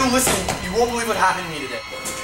listen, you won't believe what happened to me today.